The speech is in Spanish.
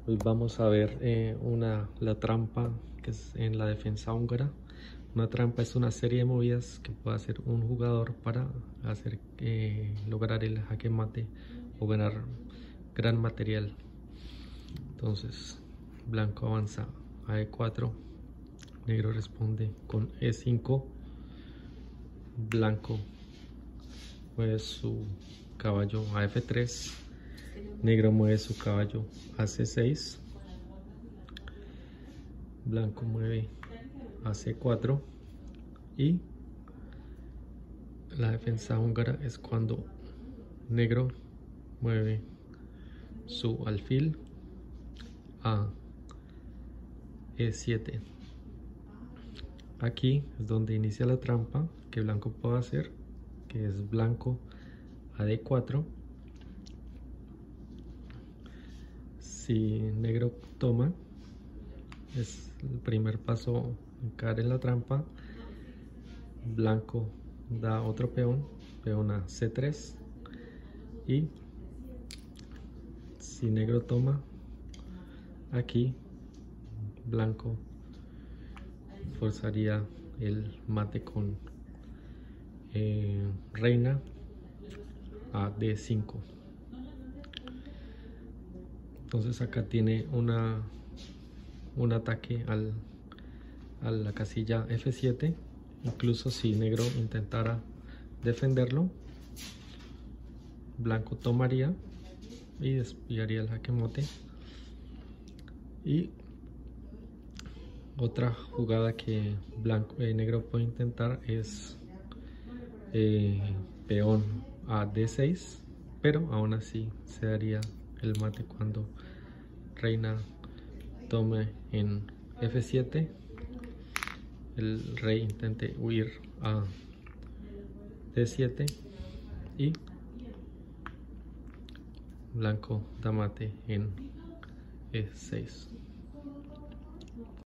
Hoy vamos a ver la trampa que es en la defensa húngara. Una trampa es una serie de movidas que puede hacer un jugador para lograr el jaque mate o ganar gran material. Entonces, blanco avanza a E4, negro responde con E5, blanco mueve su caballo a F3, negro mueve su caballo a C6, blanco mueve a C4 y la defensa húngara es cuando negro mueve su alfil a E7. Aquí es donde inicia la trampa que blanco puede hacer, que es blanco a D4. Si negro toma, es el primer paso en caer en la trampa. Blanco da otro peón, peón a C3, y si negro toma, aquí blanco forzaría el mate con reina a D5. Entonces acá tiene un ataque a la casilla F7. Incluso si negro intentara defenderlo, blanco tomaría y desviaría el jaque mate. Y otra jugada que negro puede intentar es peón a D6, pero aún así se daría el mate cuando reina tome en F7, el rey intente huir a D7 y blanco da mate en E6.